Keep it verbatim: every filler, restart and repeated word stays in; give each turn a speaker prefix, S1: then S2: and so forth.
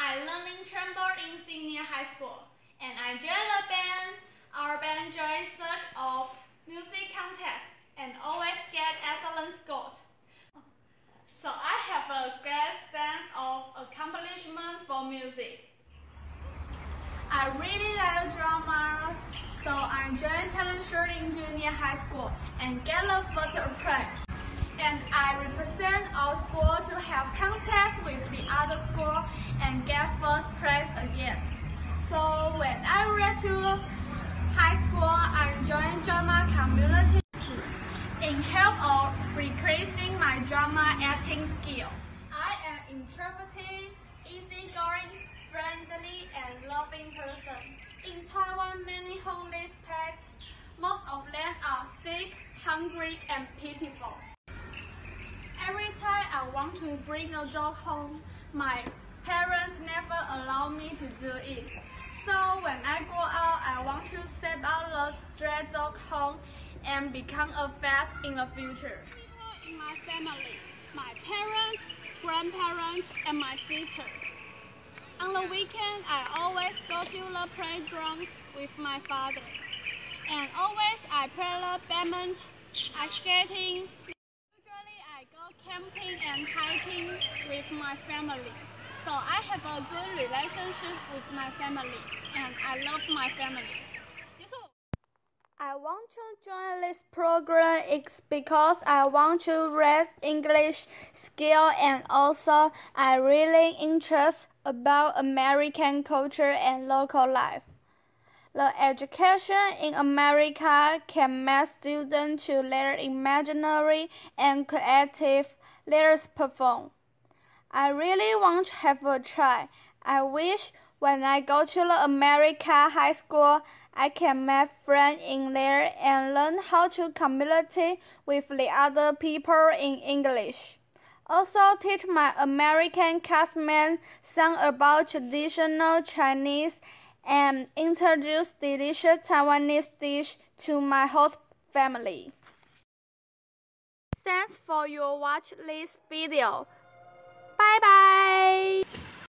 S1: I learning trumpet in senior high school, and I joined the band. Our band joins such of music contests and always get excellent scores. So I have a great sense of accomplishment for music. I really like drama, so I joined talent show in junior high school and get the first prize. And I represent our school to have contests with the other school and get first prize again. So when I reached to high school, I joined drama community in help of increasing my drama acting skill. I am introverted, easygoing, friendly, and loving person. In Taiwan, many homeless pets. Most of them are sick, hungry, and pitiful. Every time I want to bring a dog home, my parents never allow me to do it. So when I grow up, I want to set out the stray dog home and become a vet in the future. People in my family, my parents, grandparents, and my sister. On the weekend, I always go to the playground with my father. And always I play the badminton, I skating. I go camping and hiking with my family. So I have a good relationship with my family and I love my family. I want to join this program it's because I want to raise English skill and also I really interested about American culture and local life. The education in America can make students to their imaginary and creative leaders perform. I really want to have a try. I wish when I go to the America high school, I can make friends in there and learn how to communicate with the other people in English. Also teach my American classmates some about traditional Chinese and introduce delicious Taiwanese dish to my host family. Thanks for your watch this video. Bye bye.